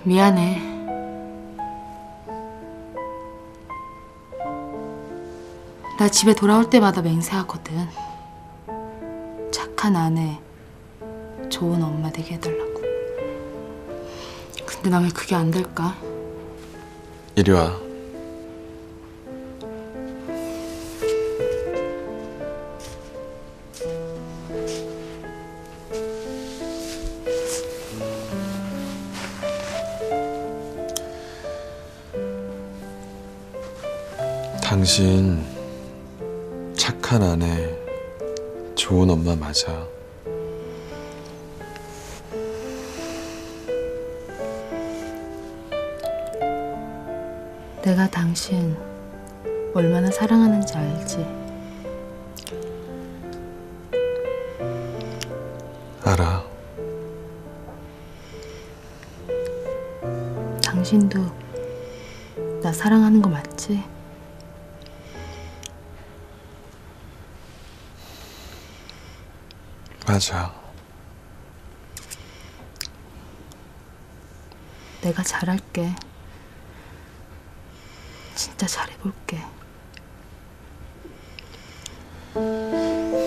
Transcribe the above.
미안해. 나 집에 돌아올 때마다 맹세하거든. 착한 아내, 좋은 엄마 되게 해달라고. 근데 나 왜 그게 안 될까? 이리 와. 당신 착한 아내, 좋은 엄마 맞아. 내가 당신 얼마나 사랑하는지 알지? 알아. 당신도 나 사랑하는 거 맞지? 맞아. 내가 잘할게. 진짜 잘해볼게.